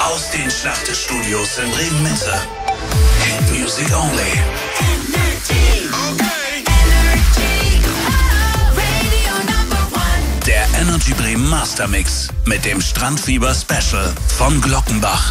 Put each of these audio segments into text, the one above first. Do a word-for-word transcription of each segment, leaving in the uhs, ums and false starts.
Aus den Schlachtestudios in Bremen-Mitte. Hit Music Only. Der Energy Bremen Master Mix mit dem Strandfieber Special von Glockenbach.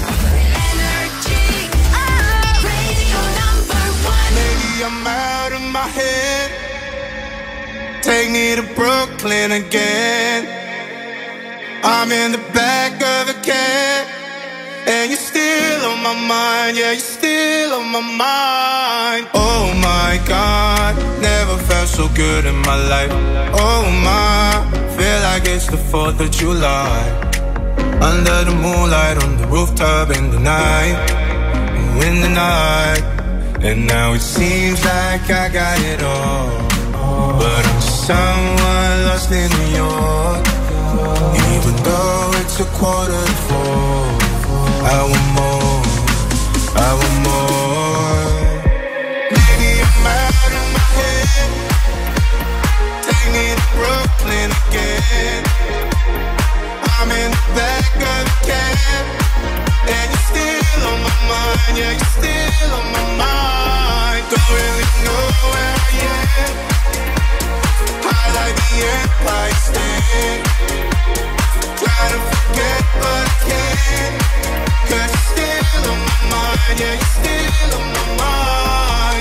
Maybe I'm out of my head. Take me to Brooklyn again. I'm in the back of a cab, and you're still on my mind. Yeah, you're still on my mind. Oh my God, never felt so good in my life. Oh my, feel like it's the fourth of July. Under the moonlight, on the rooftop in the night, in the night. And now it seems like I got it all, but I'm someone lost in New York. Even though it's a quarter to four, I want more, I want more. Maybe I'm out of my head. Take me to Brooklyn again. I'm in the back of the cab, and you're still on my mind. Yeah, you're still on my mind. Don't really know where I am. High like the Empire State. Try to forget but I can't, 'cause you're still on my mind. Yeah, you're still on my mind.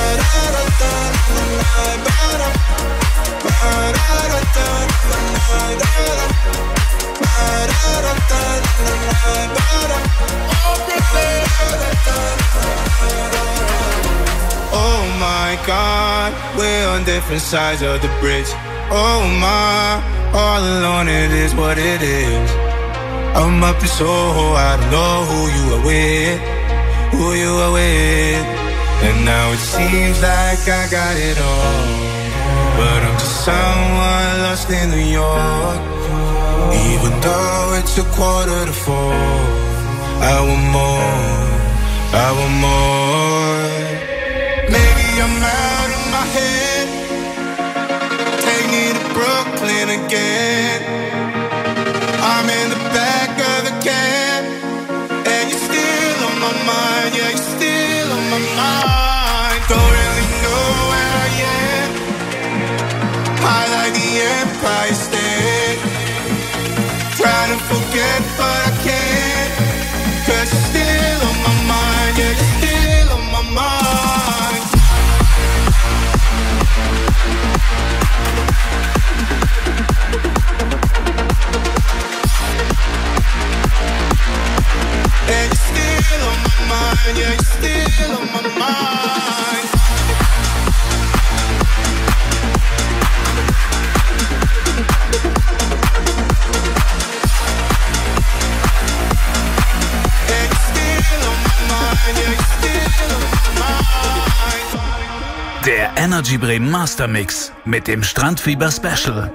Oh my God, we're on different sides of the bridge. Oh my, all alone it is what it is. I'm up in Soho, I don't know who you are with, who you are with. And now it seems like I got it all, but I'm just someone lost in New York. Even though it's a quarter to four, I want more, I want more. Maybe I'm out of my head. Take me to Brooklyn again. I'm in the back of the cab, and you're still on my mind. Yeah, you're still on my mind. Don't really know where I am. High like the Empire State. Trying to forget but I can't, 'cause you're still on my mind. Yeah, you're still on my mind. And you're still on my mind, yeah, you're still on my mind. And you're still on my mind, yeah, you're still on my mind. Der Energy Bremen Master Mix mit dem Strandfieber Special.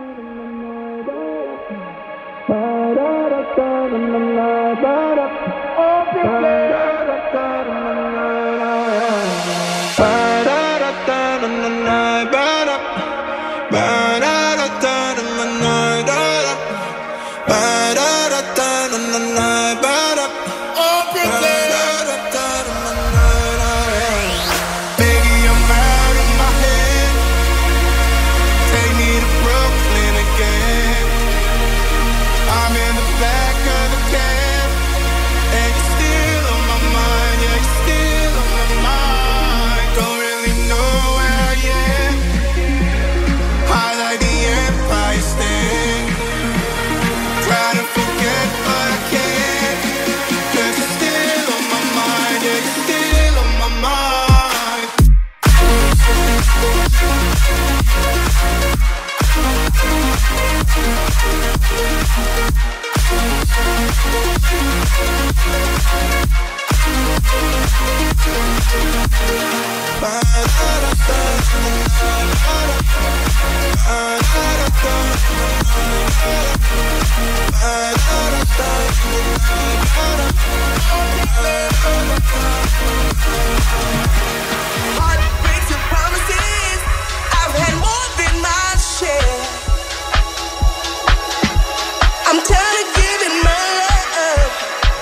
Heartbreaks and promises, I've had more than my share. I'm tired of giving my love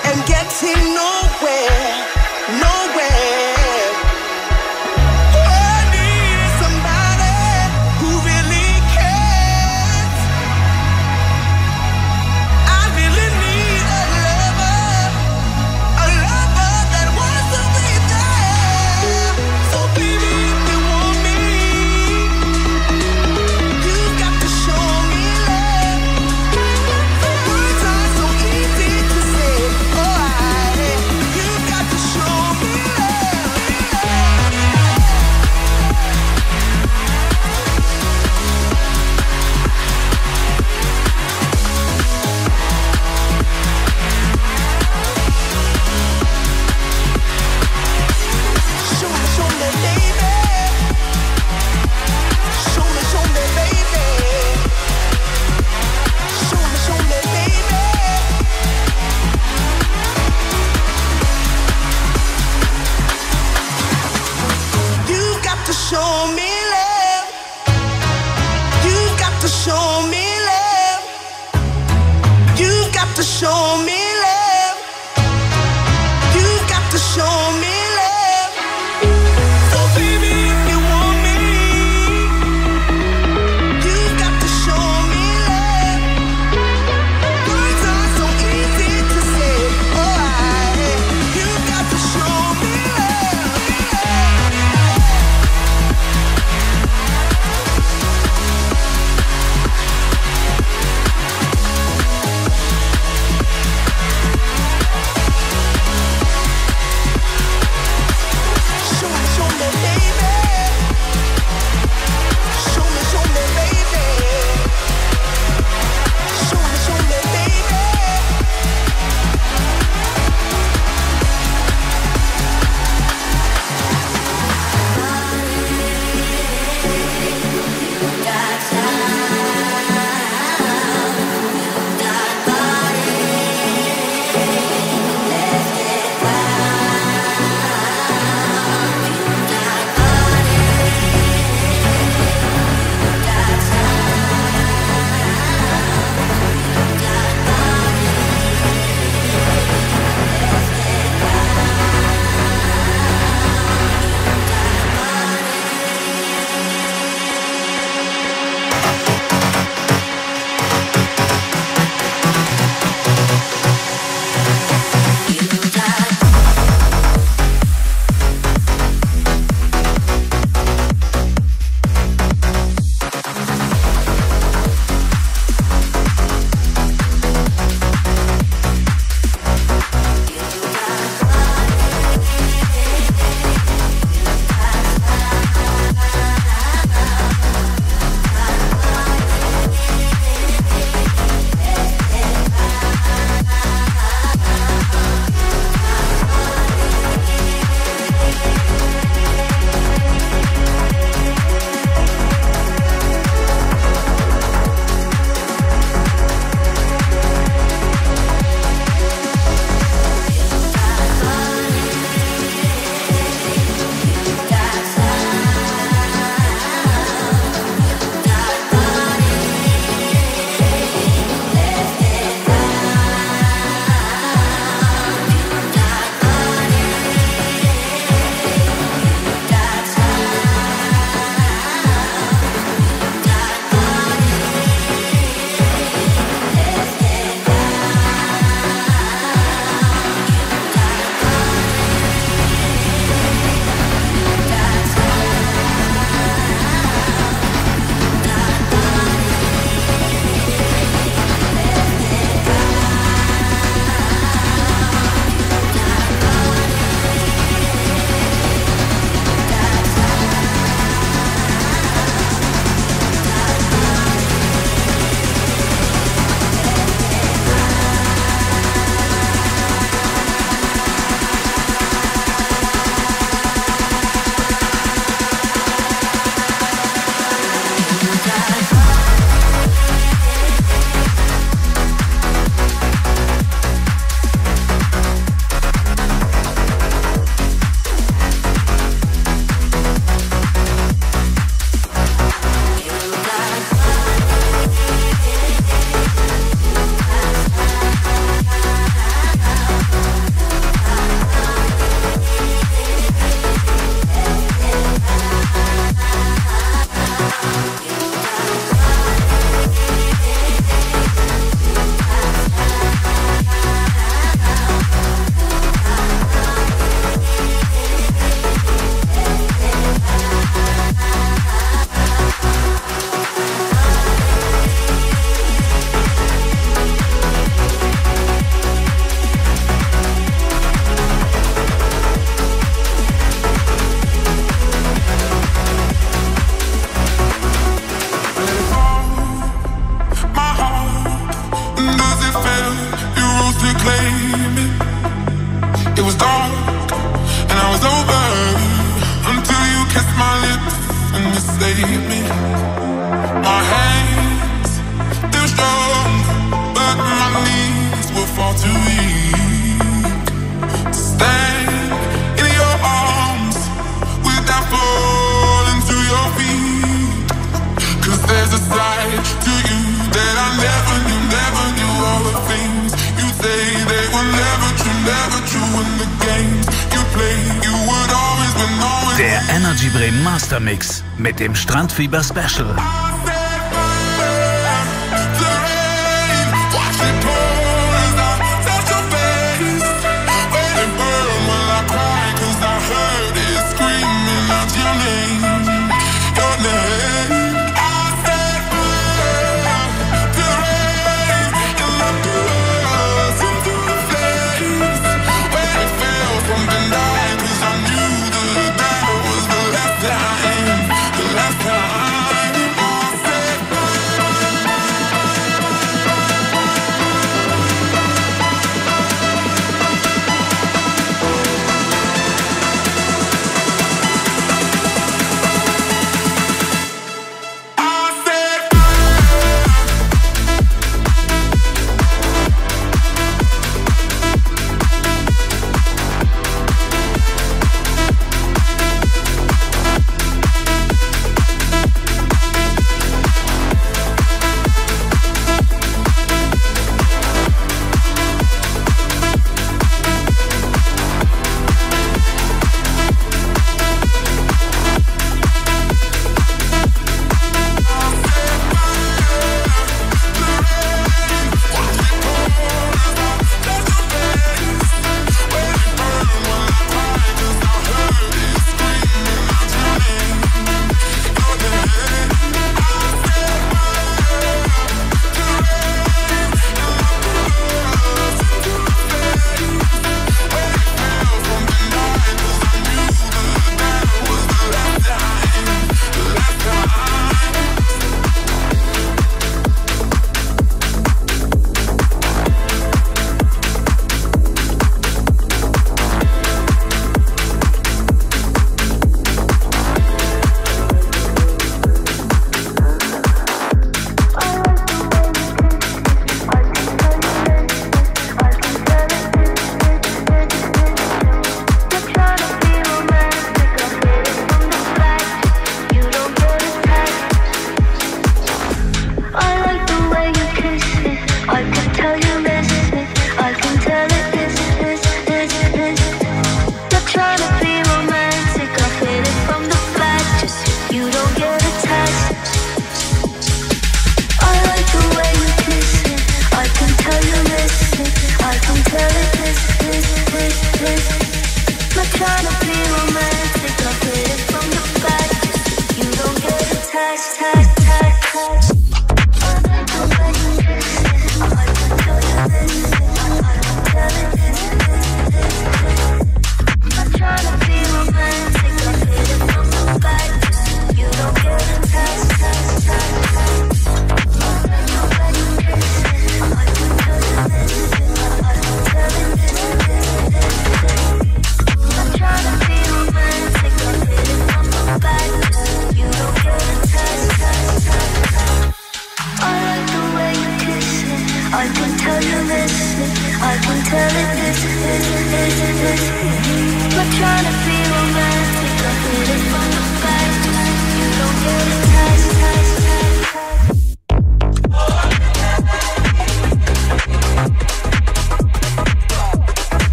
It was dark and I was over until you kissed my lips and you saved me. My hands, they're strong, but my knees will fall too weak to stand in your arms without falling to your feet. Cause there's a side to you that I never knew, never knew. All the things you say, they were never true, never true. In the games you play, you would always win, always. Der Energy Bremen Master Mix mit dem Strandfieber Special.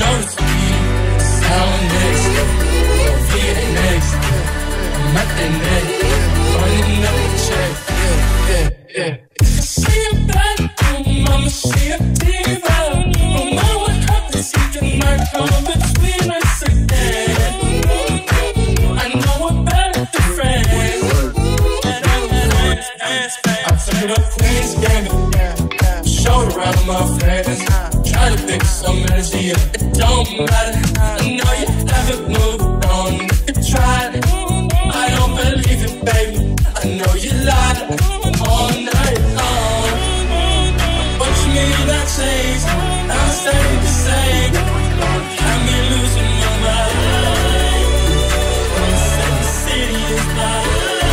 notice me. Sound next, V next. I'm at the neck, running up the check. Yeah, yeah, yeah. See a bad room, I'ma see a diva. No matter what happens, you cannot come between us again. I know we're better than friends. I took up Queen's Gambit, showed around my friends. Try to pick some energy up, it don't matter. I know you haven't moved on, you tried. I don't believe it, baby. I know you lied all night long. What you mean I changed? I stayed the same. Had me losing my mind. Said the city is mine.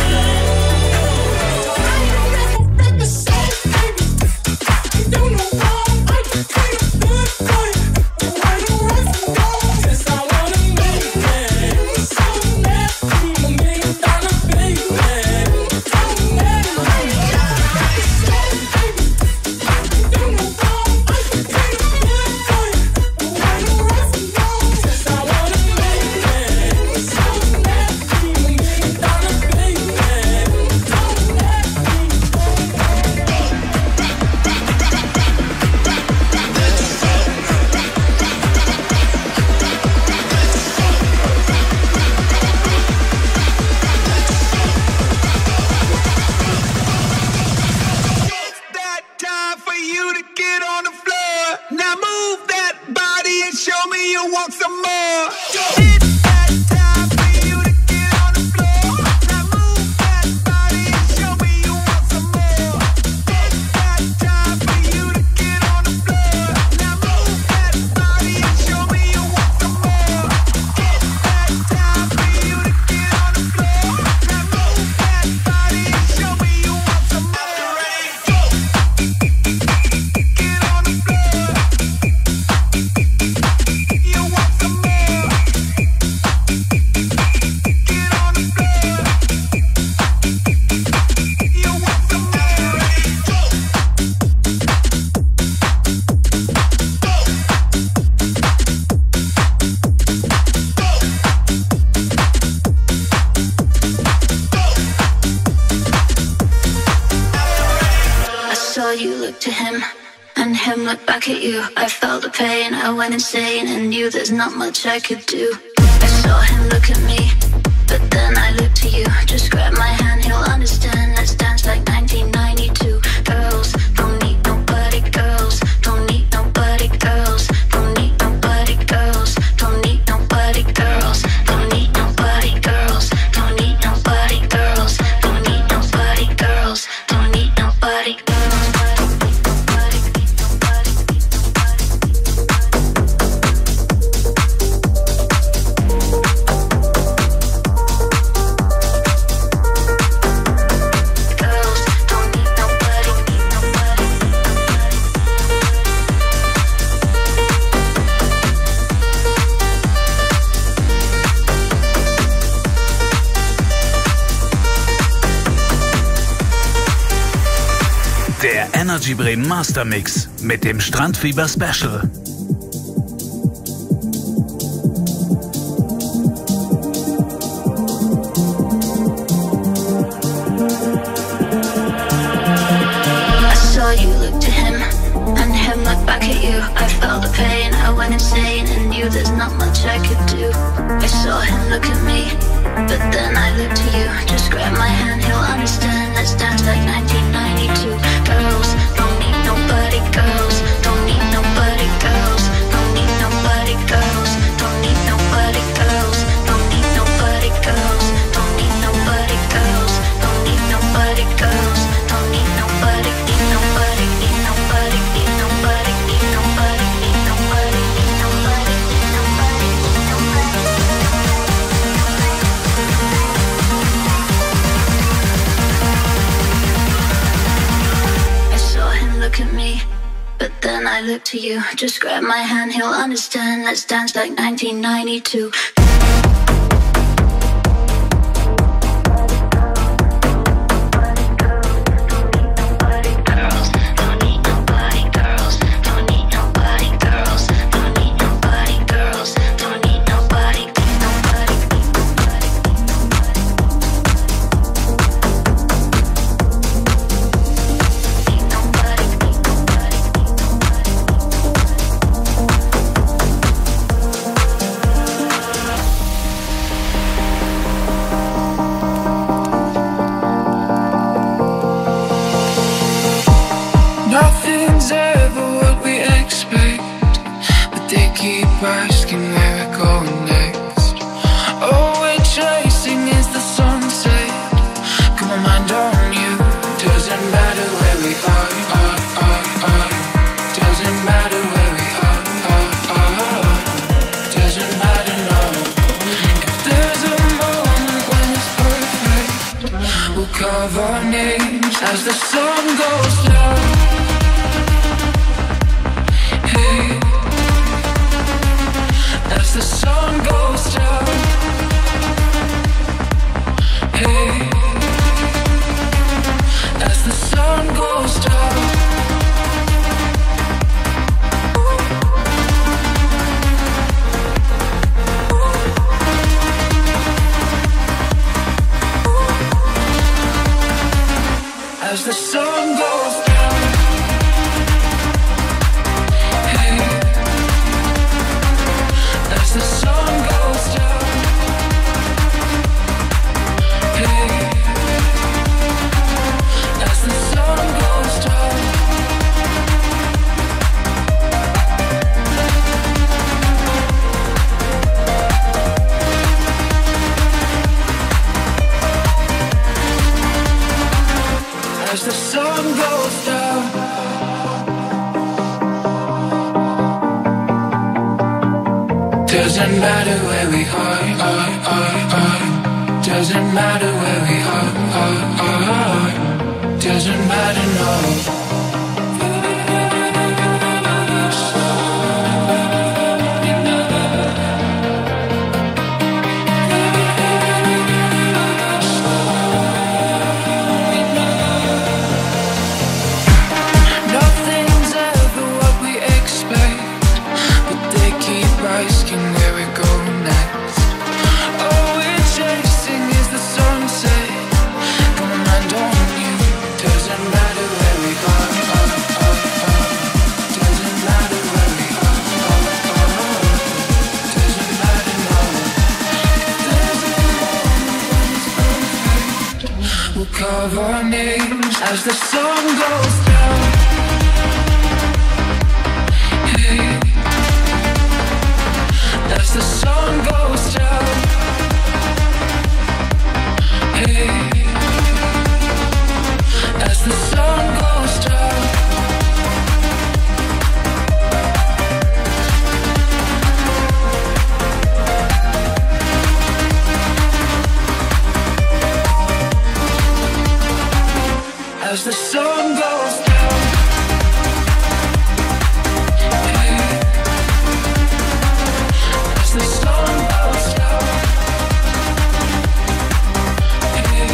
I felt the pain, I went insane and knew there's not much I could do. I saw him look at me, but then I looked to you. Just grab my hand, he'll understand. Let's dance like nineteen ninety-two. Girls, don't need nobody, girls. Don't need nobody, girls. Don't need nobody, girls. Don't need nobody, girls. Don't need nobody, girls. Don't need nobody, girls. Don't need nobody, girls. Don't need nobody, girls. Energy Bremen Master Mix mit dem Strandfieber Special. I saw you look to him and him look back at you. I felt the pain, I went insane and knew there's not much I could do. I saw him look at me, but then I looked to you. Just grab my hand, he'll understand. Let's dance like nineteen ninety-two. Girls, don't need nobody, girls. Don't need nobody, girls. Don't need nobody, girls. Don't need nobody, girls. Don't need nobody, girls. Don't need nobody, girls. Don't need nobody, girls. Don't need nobody, need nobody, need nobody, need nobody, need nobody, need nobody, need nobody, need nobody, need nobody. I saw him look at me, but then I looked to you. Just grab my hand, he'll understand. Let's dance like nineteen ninety-two. Girls, don't need nobody, girls. Don't need nobody, girls. Don't need nobody, go next. All we're chasing is the sunset. Got my mind on you. Doesn't matter where we are, are, are, are. Doesn't matter where we are, are, are. Doesn't matter, no. If there's a moment when it's perfect, we'll carve our names as the sun goes down. Hey, as the sun goes down. Hey, as the sun goes down. As the sun goes down. Hey, as the sun goes down. Hey, as the sun goes down. As the sun goes down. Doesn't matter where we are, are, are, are. Doesn't matter where we are, are, are. Doesn't matter, no. Nothing's ever what we expect, but they keep asking where we go next. All we're chasing is the sunset. Got my mind on you. Doesn't matter where we are, are, are, are. Doesn't matter where we are, are, are. Doesn't matter, no. There's a moment when it's perfect. We'll carve our names as the sun goes down. Hey, as the sun goes down. Hey, as the sun goes down. As the sun goes down. Hey, as the sun goes down. Hey,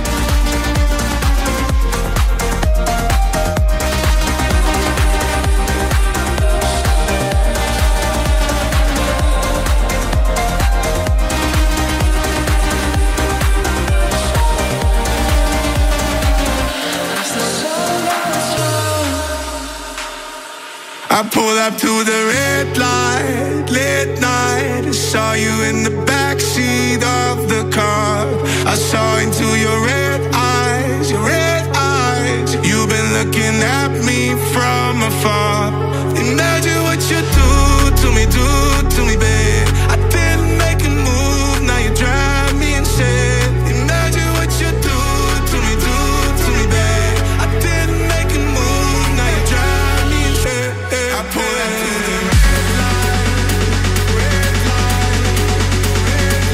as the sun goes down. I pulled up to the red light, late night. I saw you in the backseat of the car. I saw into your red eyes, your red eyes. You've been looking at me from afar. Imagine what you do to me, do to me, babe. I didn't make a move, now you drive me insane. Imagine what you do to me, do to me, babe. I didn't make a move, now you drive me insane. I pull up to the red light, red light, red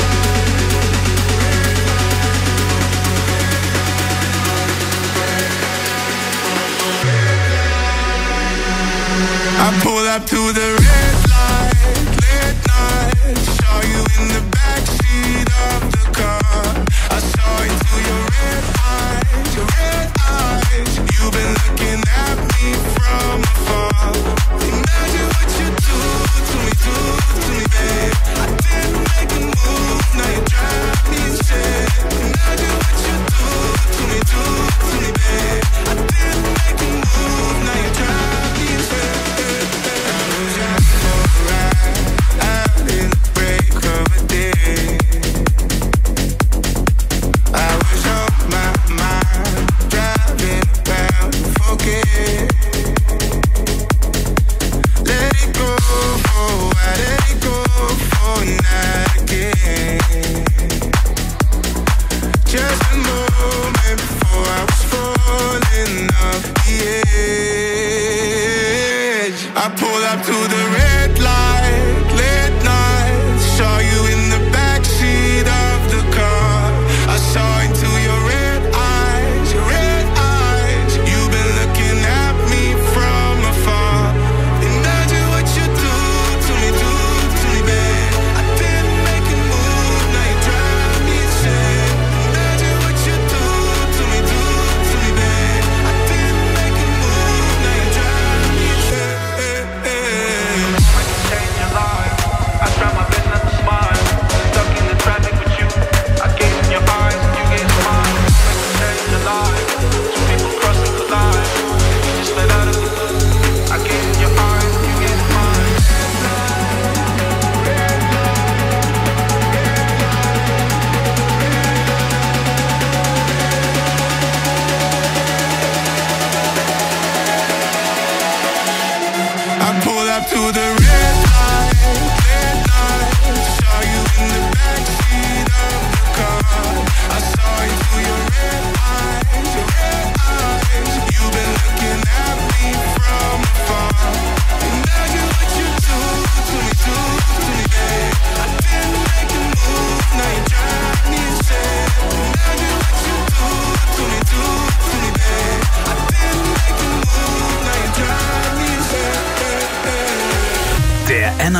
light. I pull up to the red light, late night. Saw you in the backseat of the car. I saw into your red eyes, your red eyes. You've been looking at me from afar. Imagine what you do to me, do to me, babe. I didn't make a move, now you drive me insane. Imagine what you do to me, do to me, babe. I didn't make a move, now you drive me insane.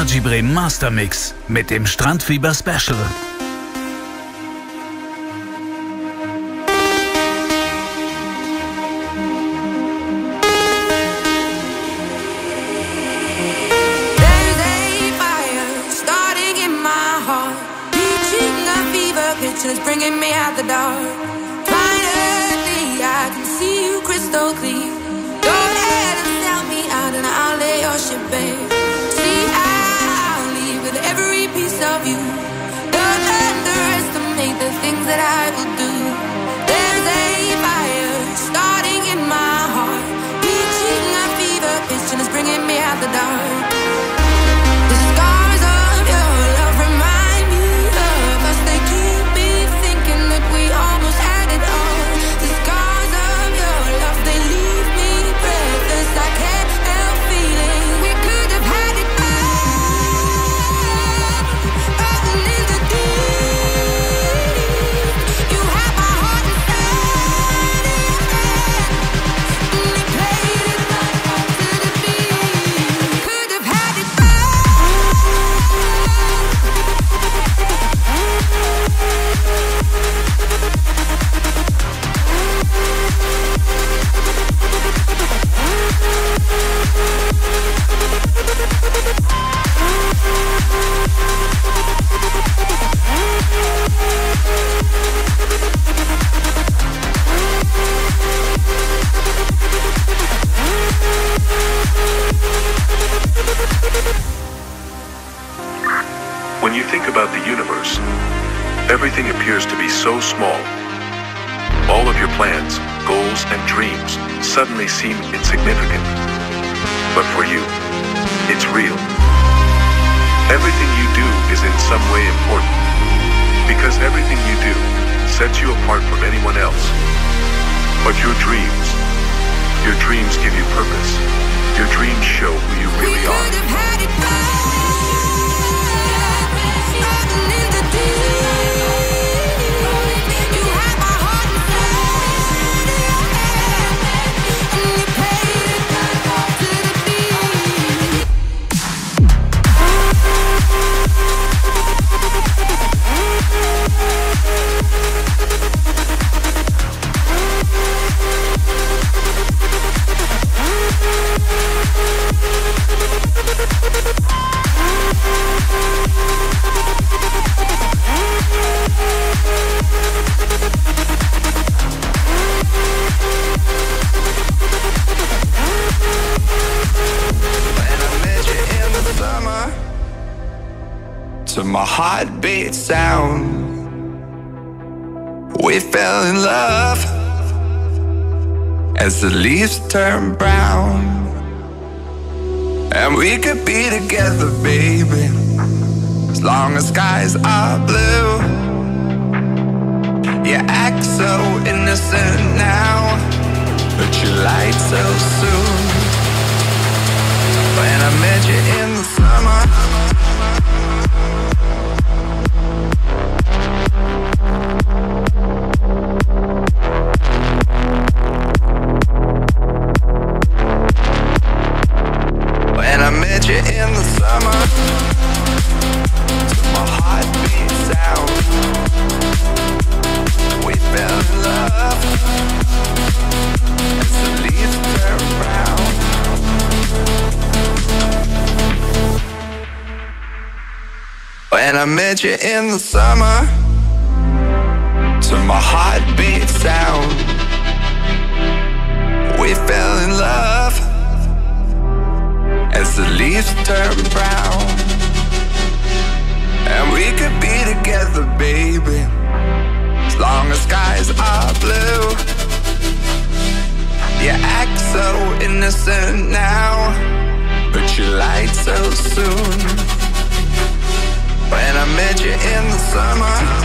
Energy Bremen Master Mix mit dem Strandfieber Special. It's bringing me out the dark. Finally, I can see you crystal clear. Go ahead and sell me out and I'll lay your shit bare. See, I'll leave with every piece of you. Don't underestimate the things that I will do. There's a fire starting in my heart, reaching a fever pitch and it's bringing me out the dark. The scars of your love remind me of us. They keep we almost had it all. The scars of your love, they leave me breathless. I can't help feeling we could have had it all. Falling in the deep. You have my heart inside your hand, and they played it right up to the beat. Could have had it all. When you think about the universe, everything appears to be so small. All of your plans, goals, and dreams suddenly seem insignificant. But for you, it's real. Everything you do is in some way important, because everything you do sets you apart from anyone else. But your dreams, your dreams give you purpose. Your dreams show who you really are. To my heartbeat sound, we fell in love as the leaves turn brown, and we could be together, baby, as long as skies are blue. You act so innocent now, but you lied so soon. When I met you in the summer, in the summer, to my heartbeat sound, we fell in love as the leaves turn brown. When I met you in the summer, to my heartbeat sound, we fell in love as the leaves turn brown, and we could be together, baby, as long as skies are blue. You act so innocent now, but you lied so soon. When I met you in the summer,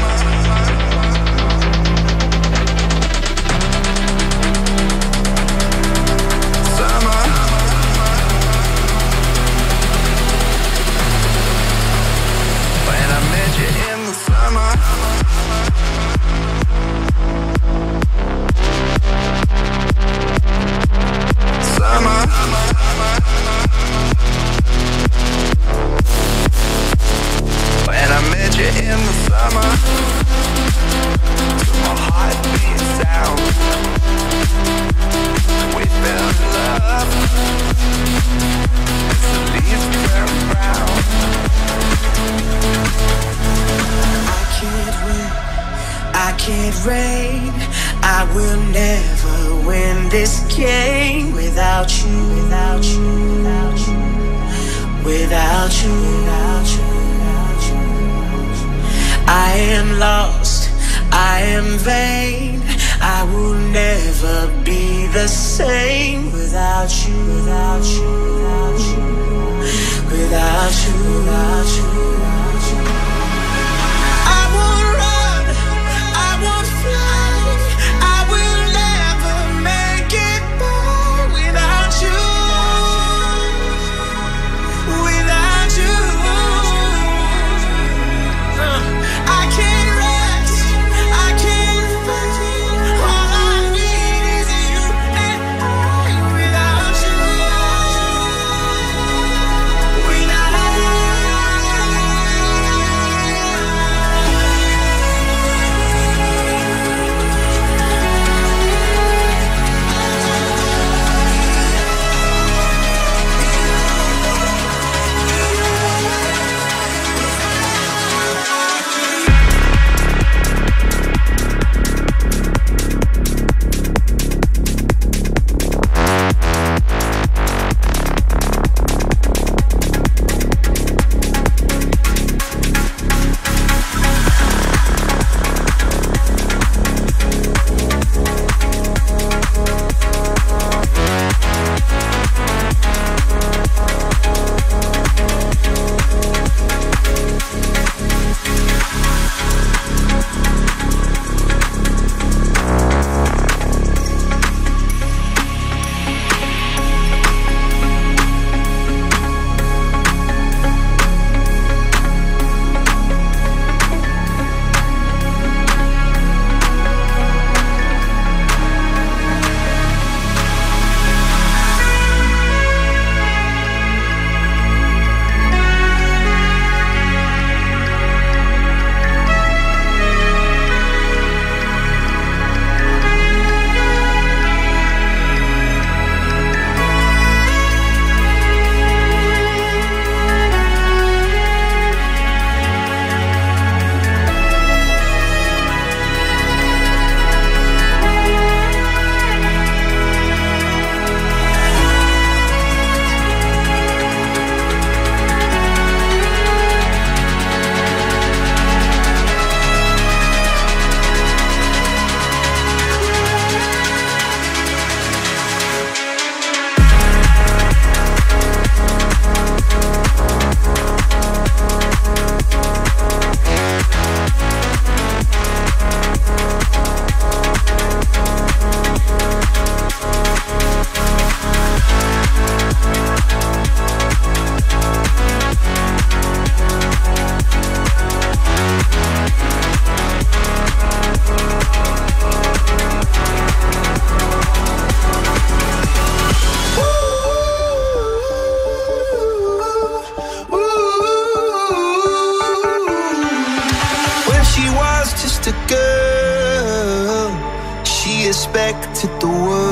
expected the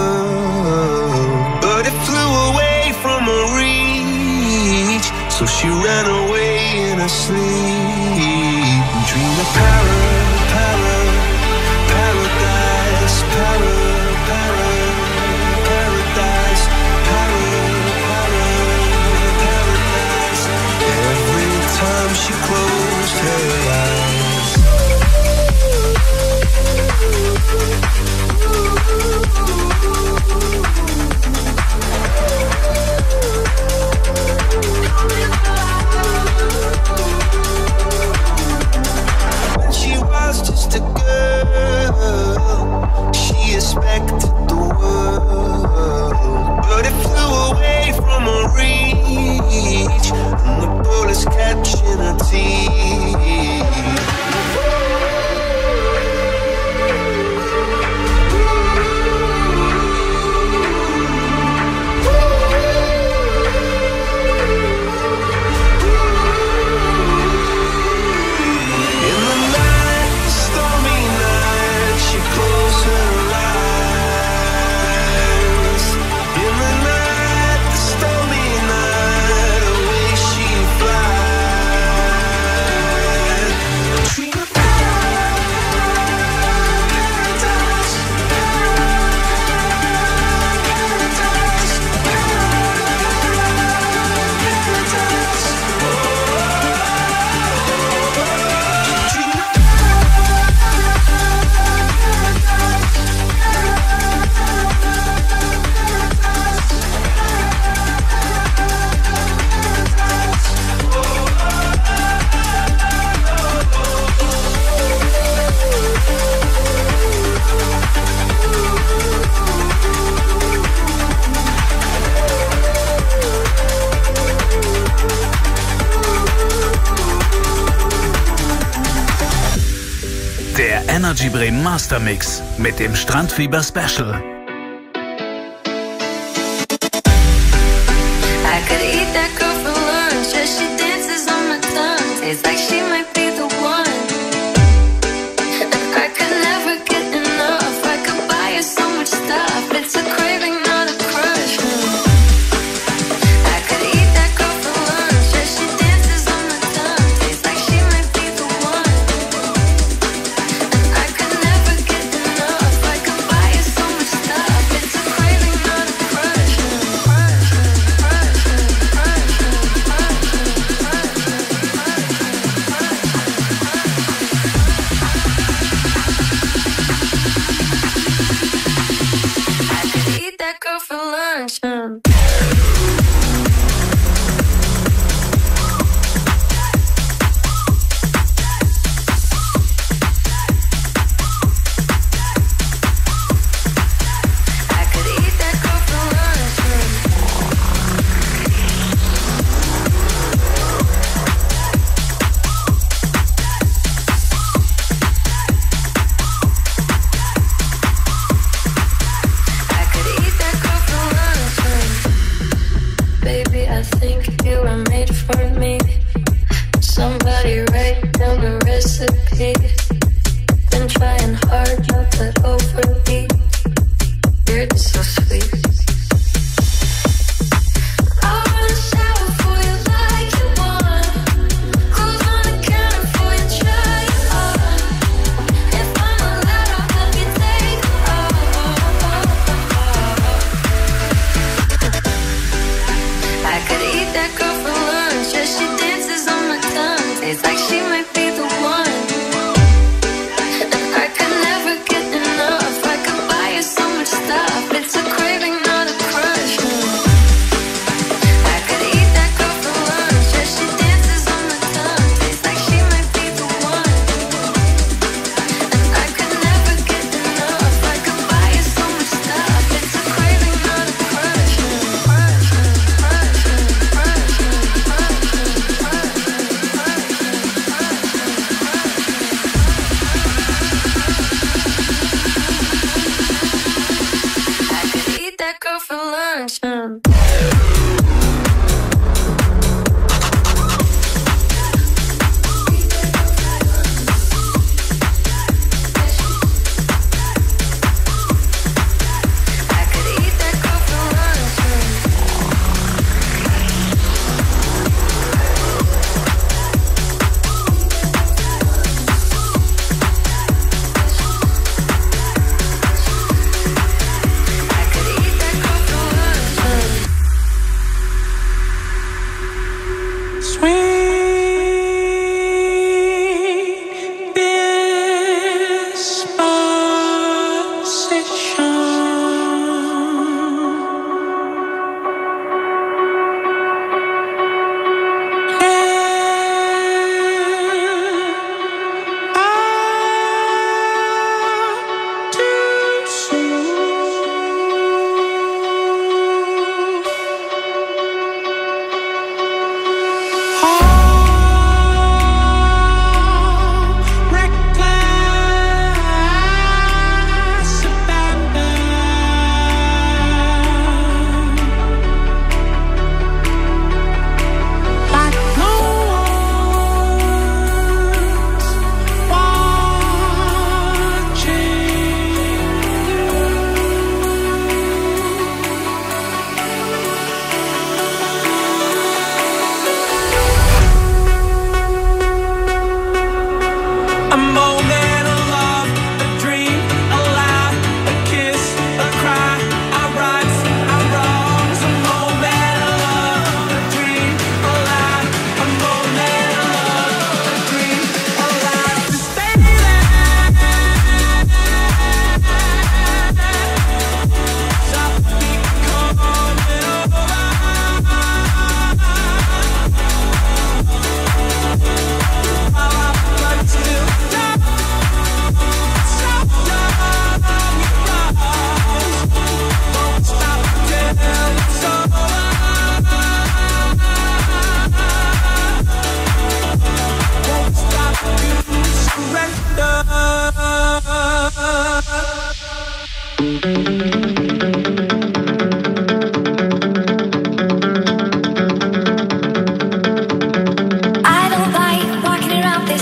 world, but it flew away from her reach. So she ran away in her sleep and dreamed of para, para, paradise, para, para, paradise, para, para, paradise. Every time she closed her eyes. When she Energy Bremen Master Mix mit dem Strandfieber Special. I could eat that girl for lunch as she dances on my tongue. Tastes like she might be the one. I could never get enough. I could buy her so much stuff. It's a craving, not a crush. I could eat that girl for lunch as she dances on my tongue. Tastes like she might be the one. I could never get enough. I could buy her so much stuff. It's a craving, not a crush. I could eat that girl for lunch. um. I could eat that girl for lunch. um. I could eat that girl for lunch. um. Baby, I think you were made for me. Somebody write down the recipe. Been trying hard, not but overbeat. You're just so sweet. I'll run a shower for you like you want. Clothes on the counter for you, try it on. If I'm allowed, I'll help you take it off. I could eat that girl for lunch as she dances on my tongue. Tastes like she might be the one. I could never get enough. I could buy her so much stuff. It's a craving, not a crush. I could eat that girl for lunch as she dances on my tongue. Tastes like she might be the one. I could never get enough. I could buy her so much stuff. It's a craving, not a crush. I could eat that girl for lunch. um. I could eat that girl for lunch. um. I could eat that girl for lunch. um. Sweet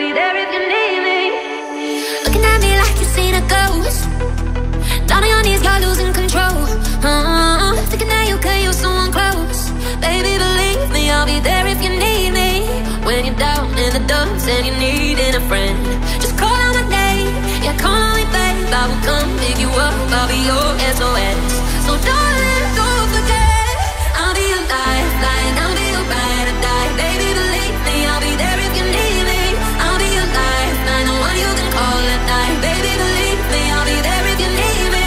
be there if you need me. Looking at me like you've seen a ghost. Down on your knees, you're losing control. uh, Thinking that you could use someone close. Baby, believe me, I'll be there if you need me. When you're down in the dumps and you're needing a friend, just call out my name, yeah, call on me, babe. I will come pick you up, I'll be your S O S. So darling, don't forget, I'll be your lifeline, I'll be your ride or die. Baby, believe me, I'll be there if you need me. I'll be your lifeline, the one you can call at night. Baby, believe me, I'll be there if you need me.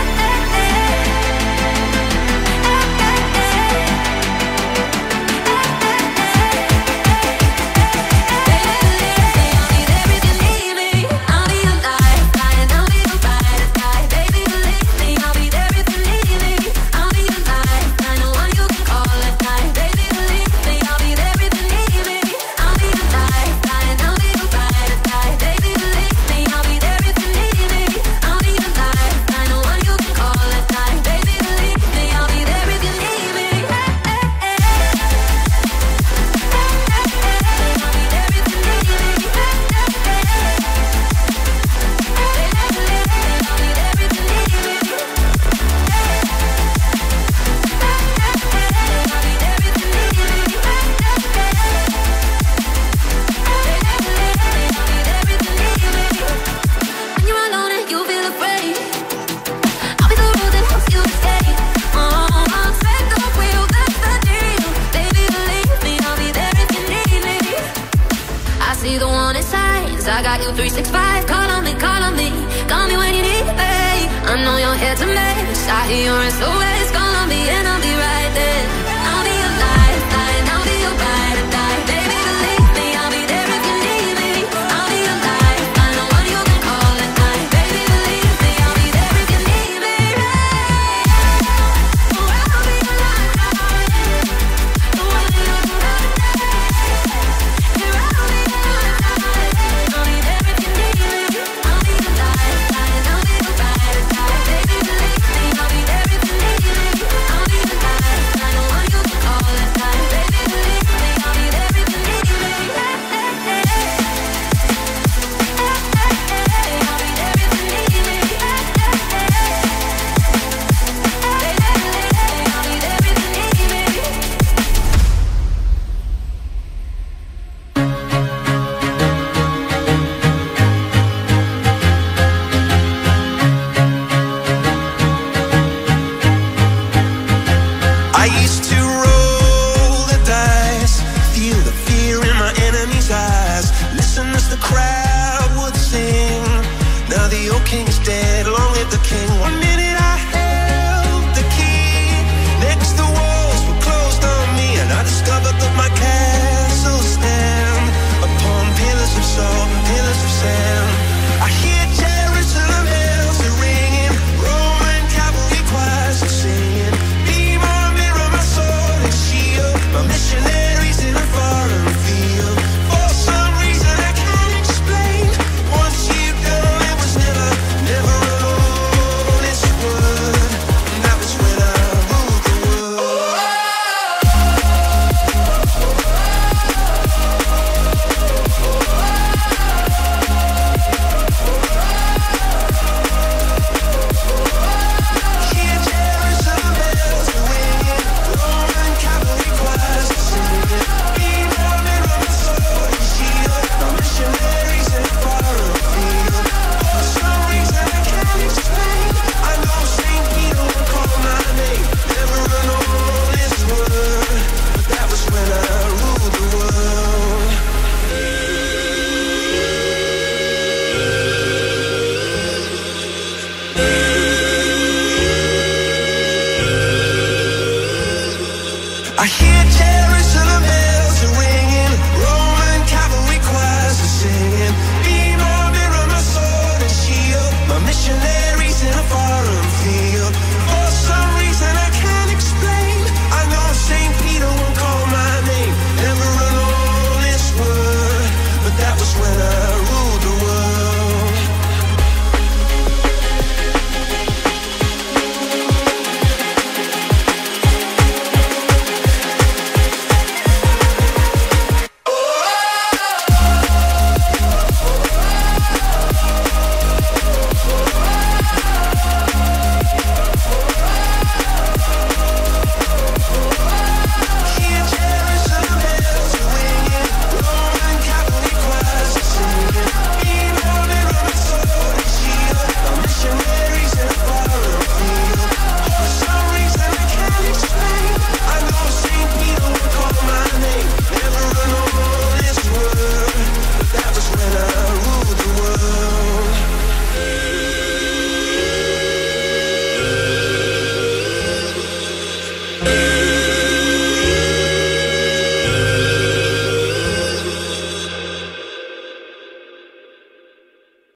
I got you three six five, call on me, call on me. Call me when you need me. I know you're here to mess. I hear your S O S, call on me and I'll be right there.